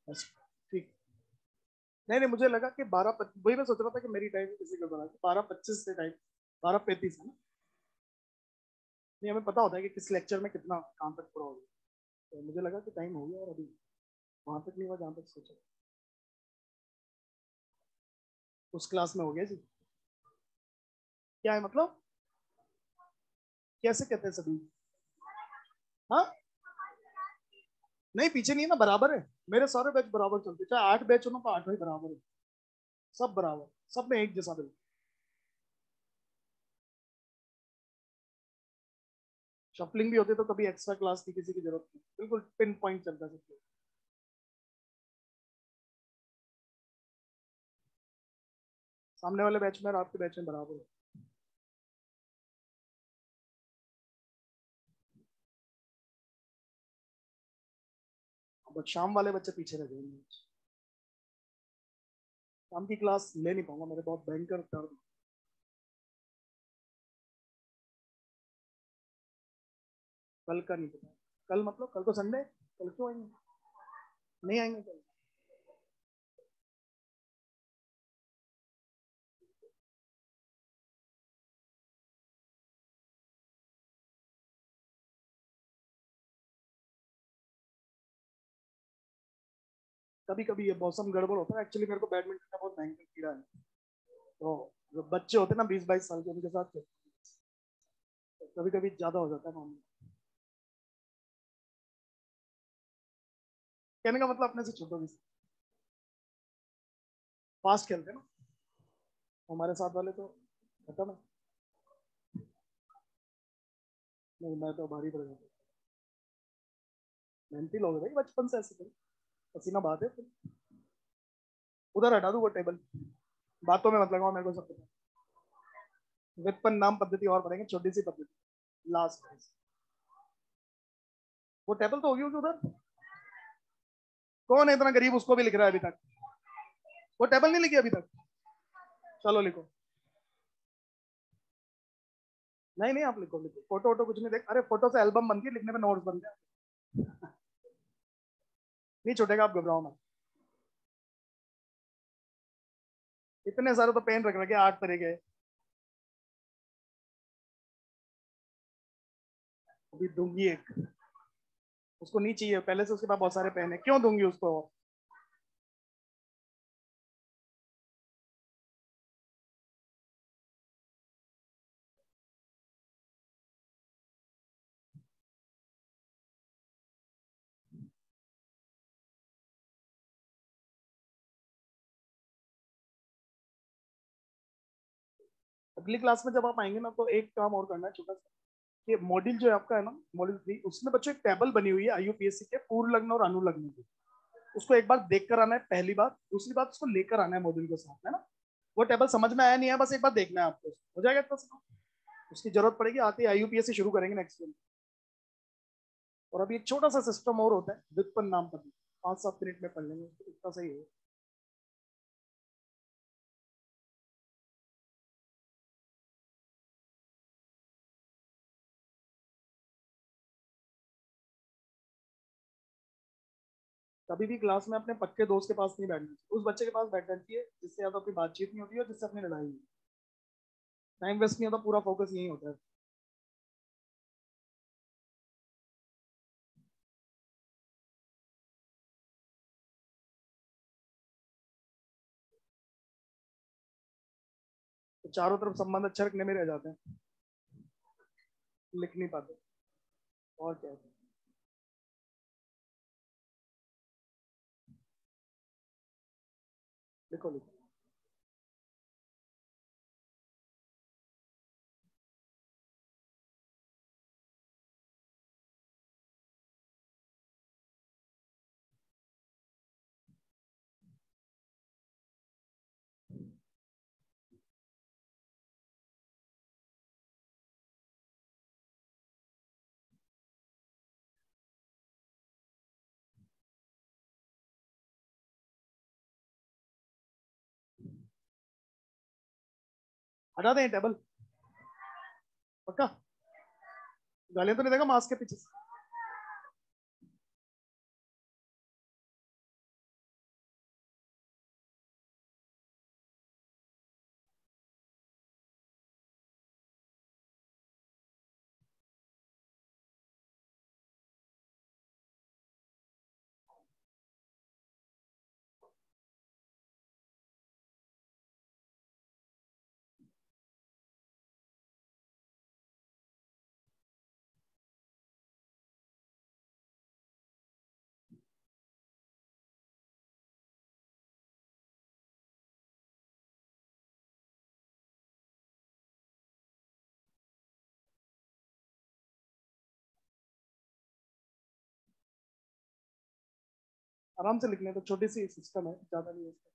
बस ठीक। नहीं नहीं, मुझे लगा कि 12:25, वही मैं सोच रहा था कि मेरी टाइम किसी को बना 12:25 से टाइम 12:35 है ना। नहीं, हमें पता होता है कि किस लेक्चर में कितना काम तक पूरा हो गया, तो मुझे लगा कि टाइम हो गया और अभी वहां तक नहीं हुआ जहाँ तक सोचा। उस क्लास में हो गया जी। क्या है मतलब? कैसे कहते हैं सभी? हाँ, नहीं पीछे नहीं है ना, बराबर है। मेरे सारे बैच बराबर चलते, चाहे 8 बैच हो ना तो 8 ही बराबर है। सब बराबर, सब में एक जैसा बिल्कुल। शफलिंग भी होती तो कभी एक्स्ट्रा क्लास की किसी की जरूरत नहीं, बिल्कुल पिन पॉइंट चलता है सब। सामने वाले बैच में और आपके बैच में बराबर है। बट शाम वाले बच्चे पीछे रह जाएंगे। शाम की क्लास ले नहीं पाऊंगा, मेरे बहुत भयंकर दर्द। कल का नहीं पता। कल मतलब कल तो संडे, कल क्यों आएंगे? नहीं आएंगे कल। कभी कभी ये मौसम गड़बड़ होता है, एक्चुअली मेरे को बैडमिंटन का बहुत भयंकर कीड़ा है। तो जो बच्चे होते हैं ना 20-22 साल के, उनके साथ कभी कभी ज्यादा हो जाता है मामला। कहने का मतलब अपने से छोटो भी फास्ट खेलते हैं ना। हमारे साथ वाले तो खत्म है। नहीं, मैं तो भारी पड़ जाता हूँ। मेहनती लोग हैं भाई, बचपन से ऐसे थे, पसीना बहाते थे। उधर हटा दूँ वो टेबल, बातों में मत लगाओ, मेरे को सब पता है। व्युत्पन्न नाम पद्धति और पढ़ेंगे, छोटी सी पद्धति लास्ट। वो टेबल तो होगी होगी उधर। कौन है इतना गरीब उसको भी लिख रहा है अभी तक? वो टेबल नहीं लिखी अभी तक? चलो लिखो। नहीं नहीं, आप लिखो लिखो, फोटो वोटो कुछ नहीं देख, अरे फोटो से एल्बम बनती है, लिखने में नोट्स बनते हैं। नहीं छूटेगा, आप घबराओ मत। इतने सारे तो पेन रख रखे 8 तरह के। अभी दूंगी एक, उसको नहीं चाहिए पहले से, उसके पास बहुत सारे पेन है, क्यों दूंगी उसको? अगली क्लास में जब आप आएंगे ना, तो एक काम और करना है छोटा सा, कि मॉड्यूल जो है आपका है ना, मॉड्यूल 3, उसमें बच्चों एक टेबल बनी हुई है आईयूपीएससी के पूर्ण लग्न और अनुलग्न की। उसको एक बार देख कर आना है, पहली बात। दूसरी बात, उसको लेकर आना है मॉड्यूल के साथ, है ना। वो टेबल समझ में आया नहीं है, बस एक बार देखना है आपको, हो जाएगा इतना सा। उसकी जरूरत पड़ेगी, आते ही आईयूपीएससी शुरू करेंगे नेक्स्ट ईयर। और अभी एक छोटा सा सिस्टम और होता है, व्युत्पन्न नाम पर, 5-7 मिनट में पढ़ लेंगे, इतना सही है। कभी भी क्लास में अपने पक्के दोस्त के पास नहीं बैठना चाहिए, उस बच्चे के पास बैठना चाहिए जिससे या तो अपनी बातचीत नहीं होती है और जिससे अपनी लड़ाई नहीं। टाइम वेस्ट नहीं होता, पूरा फोकस यही होता है। तो चारों तरफ संबंध अच्छा रखने में रह जाते हैं, लिख नहीं पाते। और क्या है? लिखो लिखो। हटा दें टेबल, पक्का। गालियां तो नहीं देगा मास्क के पीछे से? आराम से लिखने तो छोटी सी सिस्टम है, ज्यादा नहीं है इसका।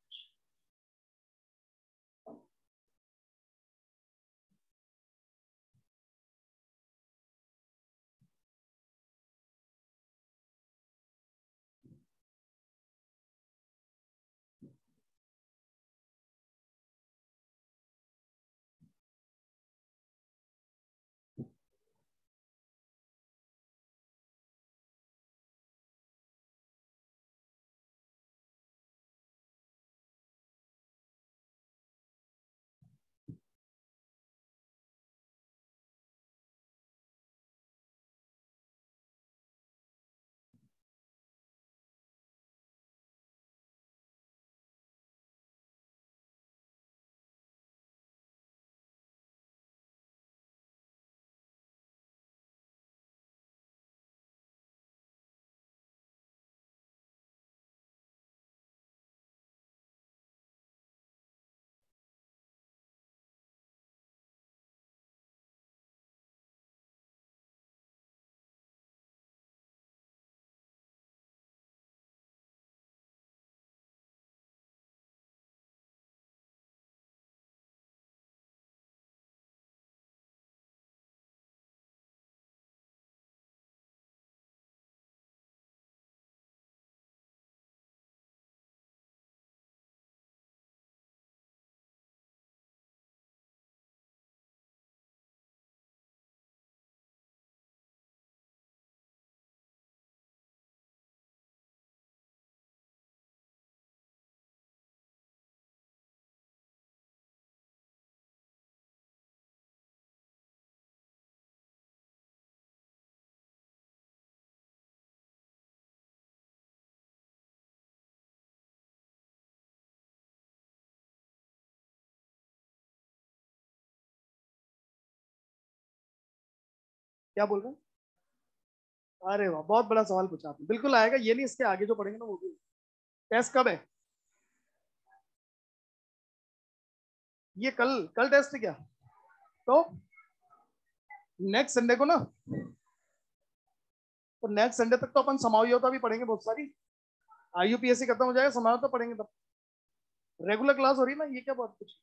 क्या बोल रहे हैं? अरे वाह, बहुत बड़ा सवाल पूछा आपने। बिल्कुल आएगा, ये नहीं इसके आगे जो पढ़ेंगे ना वो भी। टेस्ट कब है? ये कल, कल टेस्ट है क्या? तो नेक्स्ट संडे को ना, तो नेक्स्ट संडे तक तो अपन समायोजित भी पढ़ेंगे बहुत सारी। आईयूपीएससी खत्म हो जाएगा, समायोजित तो पढ़ेंगे तब। रेगुलर क्लास हो रही है ना, ये क्या बात कुछ।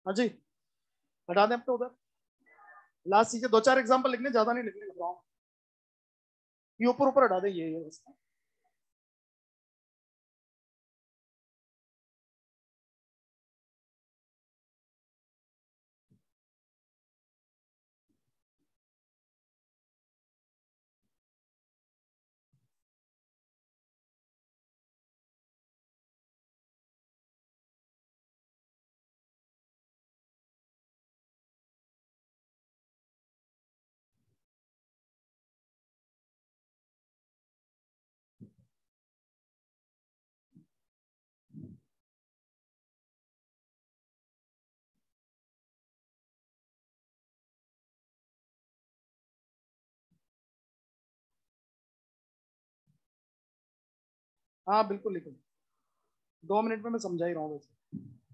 हाँ जी, हटा दें अपने उधर। लास्ट चीजें 2-4 एग्जाम्पल लिखने, ज्यादा नहीं लिखने लग रहा हूँ। ये ऊपर ऊपर हटा दें, ये बस। हाँ बिल्कुल लिखो, 2 मिनट में मैं समझा ही रहा हूँ वैसे।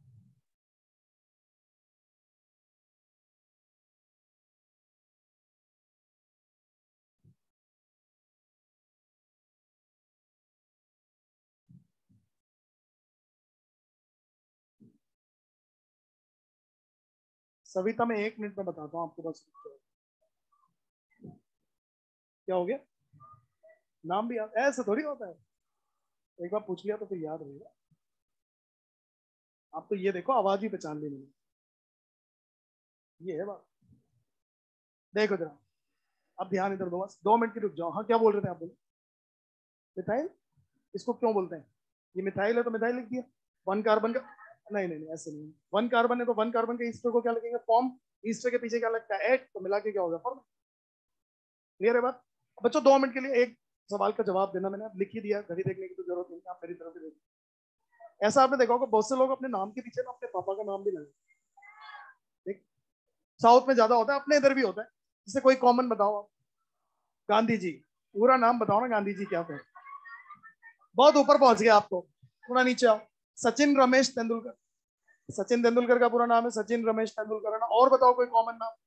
सविता मैं 1 मिनट में बताता हूँ आपको बस। क्या हो गया? नाम भी याद ऐसे थोड़ी होता है, एक बार पूछ लिया तो फिर याद रहेगा। आप तो ये देखो, आवाज ही पहचान ली मैंने, ये है बात। देखो जरा, अब ध्यान इधर दो, बस 2 मिनट की रुक जाओ। हाँ क्या बोल रहे थे आप? बोलो। मिथाइल, इसको क्यों बोलते हैं? ये मिथाइल है तो मिथाइल लिख दिया। 1 कार्बन का, नहीं नहीं नहीं ऐसे नहीं। 1 कार्बन है तो 1 कार्बन के ईस्टर को क्या लिखेंगे? फॉर्म। ईस्टर के पीछे क्या लगता है? एट, तो मिला के क्या होगा? फॉर्म। क्लियर है बात? बच्चों 2 मिनट के लिए एक सवाल का जवाब देना, मैंने अब लिख ही दिया, घड़ी देखने की तो जरूरत नहीं, आप मेरी तरफ से देखिए। ऐसा आपने देखा होगा, बहुत से लोग अपने नाम के पीछे ना अपने पापा का नाम भी लगा। देख, साउथ में ज्यादा होता है, अपने इधर भी होता है। जिससे कोई कॉमन बताओ आप। गांधी जी, पूरा नाम बताओ ना, गांधी जी क्या था? बहुत ऊपर पहुंच गया आपको, थोड़ा नीचे आओ। सचिन रमेश तेंदुलकर। सचिन तेंदुलकर का पूरा नाम है सचिन रमेश तेंदुलकर, है ना? और बताओ कोई कॉमन नाम।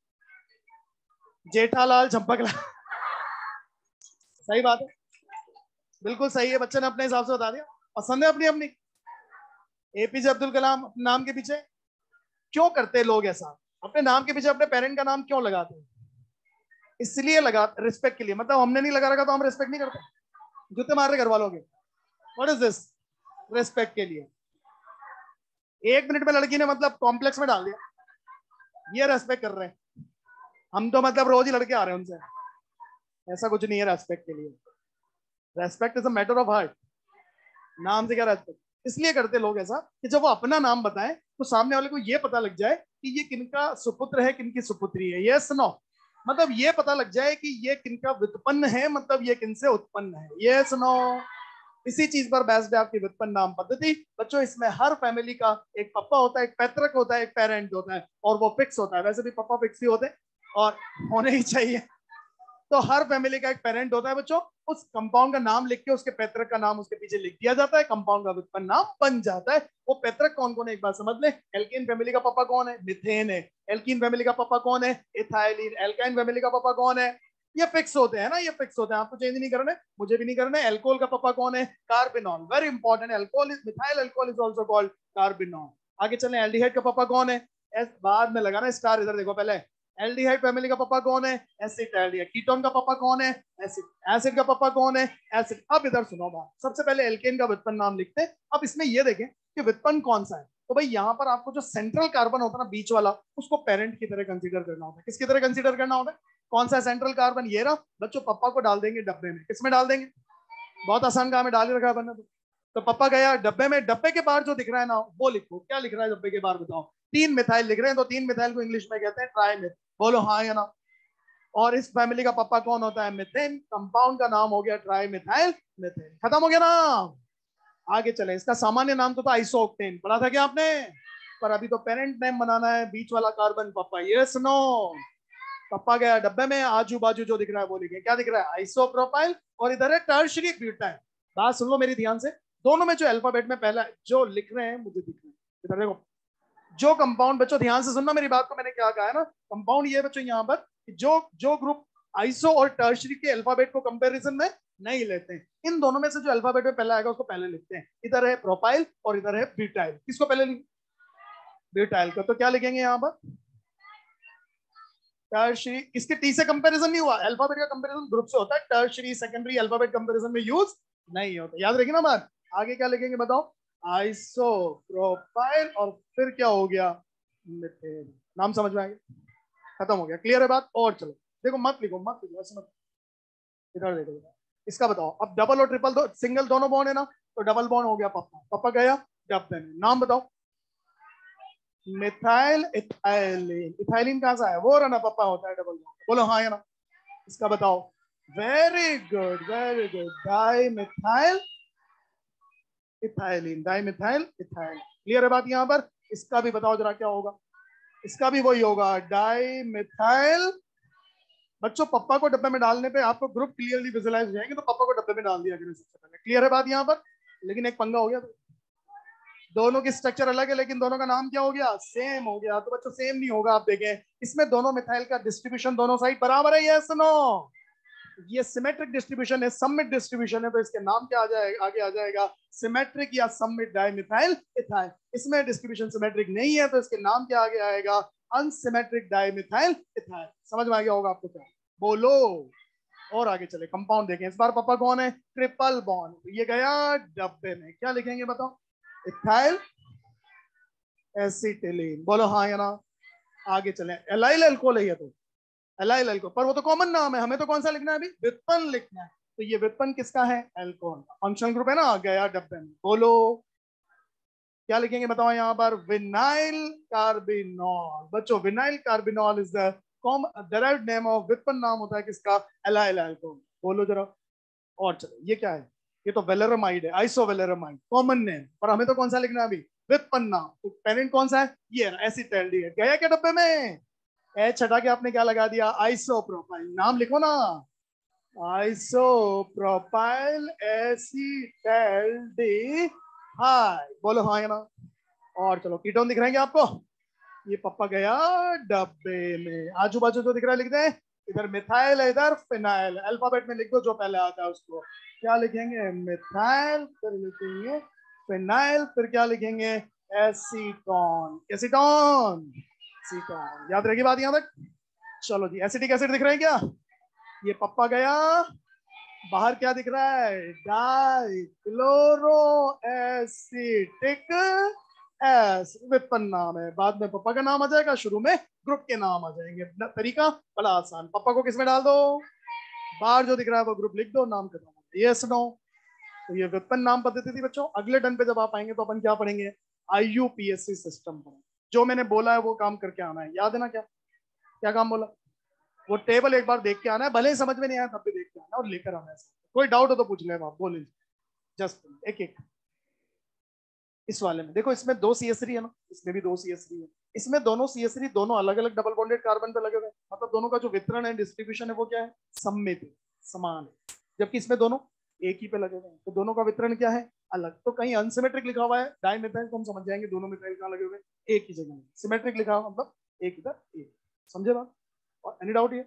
जेठालाल चंपकलाल। सही बात है, बिल्कुल सही है, बच्चे ने अपने हिसाब से बता दिया। पसंद है अपनी अपनी। एपीजे अब्दुल कलाम अपने नाम के पीछे क्यों करते हैं लोग ऐसा? अपने नाम के पीछे अपने पेरेंट का नाम क्यों लगाते हैं? इसलिए लगा, रिस्पेक्ट के लिए। मतलब हमने नहीं लगा रखा तो हम रिस्पेक्ट नहीं करते? जूते मार रहे घर वालों के। What is this? रिस्पेक्ट के लिए। 1 मिनट में लड़की ने मतलब कॉम्प्लेक्स में डाल दिया, ये रेस्पेक्ट कर रहे हैं। हम तो मतलब रोज ही लड़के आ रहे हैं उनसे। ऐसा कुछ नहीं है रेस्पेक्ट के लिए। Respect is a matter of heart. नाम से क्या रेस्पेक्ट? इसलिए करते लोग ऐसा कि जब वो अपना नाम बताएं तो सामने वाले को ये पता लग जाए कि ये किनका सुपुत्र है, किनकी सुपुत्री है। यस नो, मतलब ये पता लग जाए कि ये किनका व्युत्पन्न है, मतलब ये किनसे उत्पन्न है। यस नो, इसी चीज पर बेस्ड है आपकी व्युत्पन्न नाम पद्धति। बच्चों इसमें हर फैमिली का एक पप्पा होता है, एक पैतृक होता है, एक पेरेंट होता है, और वो फिक्स होता है। वैसे भी पप्पा फिक्स ही होते हैं और होने ही चाहिए। तो हर फैमिली का एक पेरेंट होता है बच्चों। उस कंपाउंड का नाम लिख के उसके पैतृक का नाम उसके पीछे लिख दिया जाता है, कंपाउंड का व्युत्पन्न नाम बन जाता है। वो पैतृक कौन कौन है एक बार समझ ले। एल्कीन फैमिली का पापा कौन है? मिथेन है। एल्कीन फैमिली का पापा कौन है? इथाइलिन। एल्काइन फैमिली का पापा कौन है? ये फिक्स होते हैं ना, ये फिक्स होते हैं, आपको चेंज नहीं करने, मुझे भी नहीं करने। एल्कोहल का पापा कौन है? Carbinol. Very important, alcohol is methyl alcohol is also called carbinol. आगे चले, एल्डिहाइड का पापा कौन है? बाद में लगाना स्टार, इधर देखो पहले। एल्डिहाइड फैमिली का पापा कौन है? Acid aldehyde. कीटोन का पापा कौन है? एसिड। एसिड का पापा कौन है? एसिड। अब इधर सुनो बात, सबसे पहले एल्केन का व्युत्पन्न नाम लिखते हैं। अब इसमें ये देखें कि व्युत्पन्न कौन सा है। तो भाई यहाँ पर आपको जो सेंट्रल कार्बन होता है ना, बीच वाला, उसको पेरेंट की तरह कंसीडर करना होता है। किसकी तरह कंसीडर करना होता है? कौन सा सेंट्रल कार्बन? ये रहा बच्चों। पप्पा को डाल देंगे डब्बे में। किसमें डाल देंगे? बहुत आसान काम है, डाल ही रखा है बना तो पापा गया डब्बे में, डब्बे के बाहर जो दिख रहा है ना वो लिखो। क्या लिख रहा है डब्बे के बाहर बताओ? 3 मिथाइल लिख रहे हैं, तो 3 मिथाइल को इंग्लिश में कहते हैं ट्राई। बोलो हाँ या ना। और इस फैमिली का पापा कौन होता है? मिथेन। कंपाउंड का नाम हो गया ट्राई मिथाइल मिथेन। खत्म हो गया ना। आगे चले, इसका सामान्य नाम तो था आइसोक्टेन, पढ़ा था क्या आपने? पर अभी तो पेरेंट नेम बनाना है, बीच वाला कार्बन पापा। Yes no? पापा गया डब्बे में, आजू बाजू जो दिख रहा है वो लिखे। क्या दिख रहा है? आइसोप्रोपाइल। और इधर है टर्शियरी ब्यूटाइल। बात सुन लो मेरी ध्यान से, दोनों में जो अल्फाबेट में पहला जो लिख रहे हैं मुझे दिख रहे हैं, इधर देखो। जो कंपाउंड, बच्चों ध्यान से सुनना मेरी बात को, मैंने क्या कहा है ना, कंपाउंड ये बच्चों यहाँ पर जो जो ग्रुप आइसो और टर्शरी के अल्फाबेट को कंपैरिजन में नहीं लेते हैं, इन दोनों में से जो अल्फाबेट में पहला आएगा उसको पहले लिखते हैं। इधर है प्रोपाइल और इधर है ब्यूटाइल। किसको पहले लिखें? ब्यूटाइल को। तो क्या लिखेंगे यहाँ पर? टर्शरी। इसके टी से कंपैरिजन नहीं हुआ, अल्फाबेट का कंपैरिजन ग्रुप से होता है, टर्शरी सेकेंडरी अल्फाबेट कंपैरिजन में यूज नहीं होता, याद रखिए ना बात। आगे क्या लिखेंगे बताओ? आइसो प्रोपाइल और फिर क्या हो गया? मिथेन। नाम समझ में आ गया? खत्म हो गया, क्लियर है बात? और चलो देखो, मत लिखो ऐसे मत, इधर देखो। इसका बताओ अब, डबल और ट्रिपल दो, सिंगल दोनों बॉन्ड है ना, तो डबल बॉन्ड हो गया पप्पा, पप्पा गया डब्बे में। नाम बताओ? Methyl ethylene. इथाइलिन कहां से आया? वो रहा ना पप्पा, होता है डबल बॉन्ड। बोलो हाँ या ना? इसका बताओ? Very good very good, di methyl ethylene, di methyl ethyl. Clear है बात यहाँ पर? इसका भी बताओ जरा क्या होगा? इसका भी वही होगा, डाई मिथाइल। बच्चों पप्पा को डब्बे में डालने पे आपको ग्रुप क्लियरली विजुलाइज हो जाएंगे, तो पप्पा को डब्बे में डाल दिया करें सबसे पहले। क्लियर है बात यहाँ पर? लेकिन एक पंगा हो गया, तो दोनों की स्ट्रक्चर अलग है लेकिन दोनों का नाम क्या हो गया? सेम हो गया। तो बच्चों सेम नहीं होगा, आप देखें इसमें दोनों मिथाइल का डिस्ट्रीब्यूशन दोनों साइड बराबर है, यस नो? ये सिमेट्रिक डिस्ट्रीब्यूशन है, सममित डिस्ट्रीब्यूशन है, तो इसके नाम क्या आ जाएगा? आगे आ जाएगा सिमेट्रिक या सममित डाइमिथाइल इथाइल। इसमें डिस्ट्रीब्यूशन सिमेट्रिक नहीं है, तो इसके नाम क्या आगे आएगा? Unsymmetric dimethyl ethyl. समझ में आ गया होगा आपको? क्या बोलो? और आगे चले, कंपाउंड देखें। इस बार पापा कौन है? Triple bond. ये गया डब्बे में। क्या लिखेंगे बताओ? Ethyl acetylene. बोलो हाँ या ना? आगे चले, एलाइल अल्कोहल है ये तो, एलाइल अल्कोहल, पर वो तो कॉमन नाम है, हमें तो कौन सा लिखना है अभी? व्युत्पन्न लिखना है। तो ये व्युत्पन्न किसका है? अल्कोहल का। फंक्शनल ग्रुप है ना, आ गया डब्बे में। बोलो क्या लिखेंगे बताओ यहाँ पर? Vinyl carbinol. बच्चों vinyl carbinol is the derived name of, व्युत्पन्न नाम होता है किसका? Allyl alcohol. बोलो जरा। और चलो ये क्या है? ये तो वेलेरामाइड है, आइसोवेलेरामाइड, कॉमन नेम, पर हमें तो कौन सा लिखना है अभी? व्युत्पन्न नाम। तो पेरेंट कौन सा है? ये एसिटाल्डिहाइड। गया क्या डब्बे में? एच हटा के आपने क्या लगा दिया? आइसोप्रोपाइल। नाम लिखो ना, आइसोप्रोपाइल एसिटाल्डिहाइड। बोलो हाँ या ना? और चलो कीटोन दिख रहे हैं आपको? ये पप्पा गया डब्बे में। आजू बाजू जो दिख रहा है लिख दें, इधर मिथाइल है, इधर फिनाइल। अल्फाबेट में लिख दो जो पहले आता है उसको। क्या लिखेंगे? मिथाइल, फिर लिखेंगे फिनाइल, फिर क्या लिखेंगे? एसीटोन। Acetone, acetone. याद रहेगी बात यहाँ तक? चलो जी, एसिटिक एसिड दिख रहे हैं क्या? ये पप्पा गया, बाहर क्या दिख रहा है? Di chloro acetic acid. व्युत्पन्न नाम है, बाद में पप्पा का नाम आ जाएगा, शुरू में ग्रुप के नाम आ जाएंगे। तरीका बड़ा आसान, पप्पा को किसमें डाल दो? बाहर जो दिख रहा है वो ग्रुप लिख दो, नाम खत्म। Yes no? तो ये व्युत्पन्न नाम पद्धति थी बच्चों। अगले टर्न पे जब आप आएंगे तो अपन क्या पढ़ेंगे? आईयूपीएससी सिस्टम पढ़ेंगे। जो मैंने बोला है वो काम करके आना है, याद है ना? क्या क्या काम बोला? वो टेबल एक बार देख के आना है, भले ही समझ में नहीं आया तब भी देख के आना और लेकर आना है। कोई डाउट हो तो पूछ ले, आप बोले जस्ट एक एक। इस वाले में देखो, इसमें दो CH3 है ना, इसमें भी दो CH3 है। इसमें दोनों CH3 दोनों अलग अलग डबल बॉन्डेड कार्बन पे लगे हुए हैं, मतलब दोनों का जो वितरण है, डिस्ट्रीब्यूशन है, वो क्या है? सममित है, समान है। जबकि इसमें दोनों एक ही पे लगे हुए हैं, तो दोनों का वितरण क्या है? अलग। तो कहीं अनसिमेट्रिक लिखा हुआ है डाइमिथाइल, तो हम समझ जाएंगे दोनों मिथाइल कहाँ लगे हुए हैं? एक ही जगह में। सिमेट्रिक लिखा हुआ मतलब एक इधर एक। समझे बात? और एनी डाउट? ये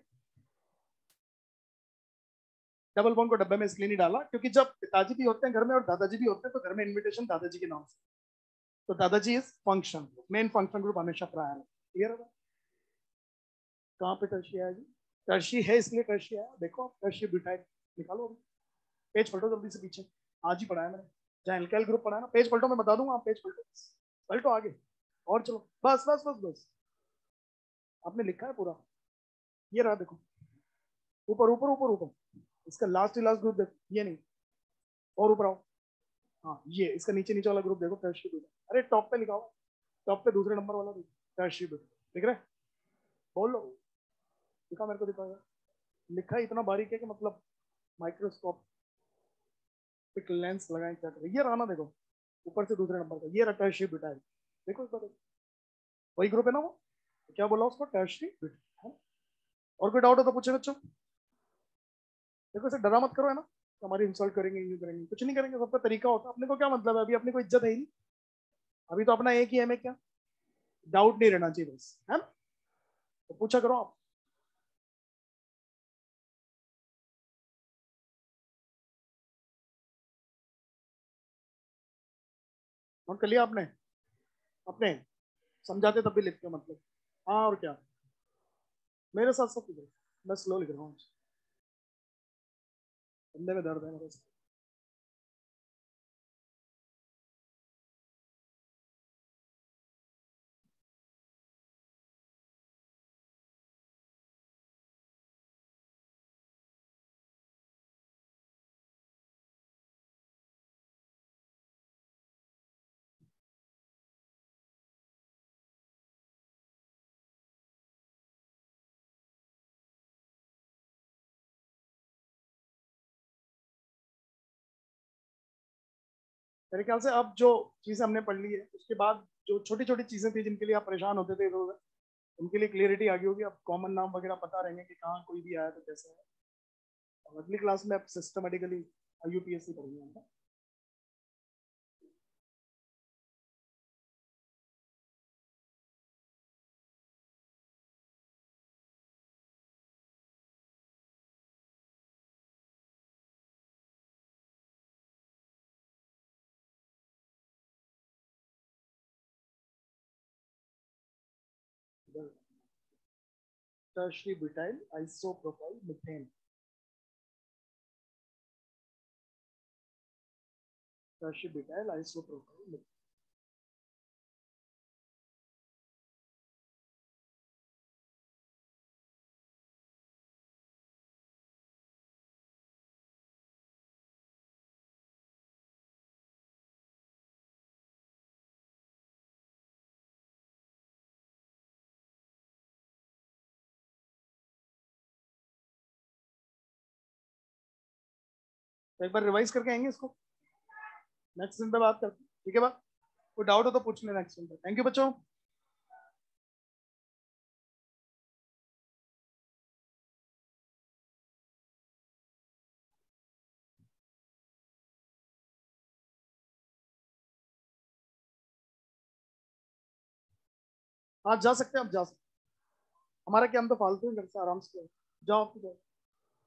डबल बॉन्ड को डब्बे में इसलिए नहीं डाला क्योंकि जब पिताजी भी होते हैं घर में और दादाजी भी होते हैं, तो घर में इनविटेशन दादाजी के नाम से। तो दादाजी is function group, main function group हमेशा प्रायर है। क्लियर है? कहाँ पे टर्शी है जी? टर्शी है इसलिए टर्शी है। देखो टर्शी ब्यूटाइल निकालो अभी, पेज पलटो जल्दी से पीछे। आज ही पढ़ाया मैंने, जहाँ एल्काइल ग्रुप पढ़ा है ना, पेज पलटो, मैं बता दूंगा, आप पेज पलटो, पलटो आगे। और चलो बस बस बस बस, आपने लिखा है पूरा। ये रहा देखो, ऊपर ऊपर ऊपर ऊपर, इसका लास्ट लास्ट ग्रुप देखो, ये नहीं, और ऊपर आओ। हाँ ये इसका नीचे नीचे वाला ग्रुप देखो, टर्शी ब्यूटाइल। अरे टॉप पे लिखा हुआ, टॉप पे दूसरे नंबर वाला टर्शी ब्यूटाइल दिख रहा है? बोलो, दिखा मेरे को, दिखा। लिखा है इतना बारीक है कि मतलब माइक्रोस्कोप एक लेंस लगाए क्या करें। ये रहा ना देखो, ऊपर से दूसरे नंबर का, ये रहा टर्शियरी ब्यूटाइल। देखो इस बार वही ग्रुप है ना वो? तो क्या बोला उसको? Tertiary butyl. और कोई डाउट हो तो पूछे बच्चों। देखो इसे डरा मत करो, है ना? हमारी इंसल्ट करेंगे, यूं करेंगे, कुछ नहीं करेंगे, सबका तरीका होता है। अपने को क्या मतलब है, अभी अपनी कोई इज्जत है ही नहीं। अभी तो अपना एक ही है, हमें क्या डाउट नहीं रहना चाहिए बस, है ना? तो पूछा करो आप। नोट कर लिया आपने? अपने समझाते तब भी लिखते हो मतलब। हाँ और क्या, मेरे साथ सब कुछ, मैं स्लो लिख रहा हूँ, कंधे में दर्द है मेरे साथ। मेरे ख्याल से अब जो चीजें हमने पढ़ ली है उसके बाद जो छोटी छोटी चीजें थी जिनके लिए आप परेशान होते थे इधर उधर, उनके लिए क्लियरिटी आ गई होगी। अब कॉमन नाम वगैरह पता रहेंगे कि कहाँ कोई भी आया तो कैसे है। और अगली क्लास में अब सिस्टमेटिकली यूपीएससी पढ़ेंगे हम। Tertiary butyl isopropyl methane. Tertiary butyl isopropyl. तो एक बार रिवाइज करके आएंगे इसको, नेक्स्ट दिन पे बात करते हैं, ठीक है बात। कोई डाउट हो तो पूछ लेना नेक्स्ट दिन पे। थैंक यू बच्चों। हाँ जा सकते हैं, अब जा सकते हैं। हमारा क्या, हम तो फालतू हैं, घर से आराम से जाओ। जाओ आप तो जाओ।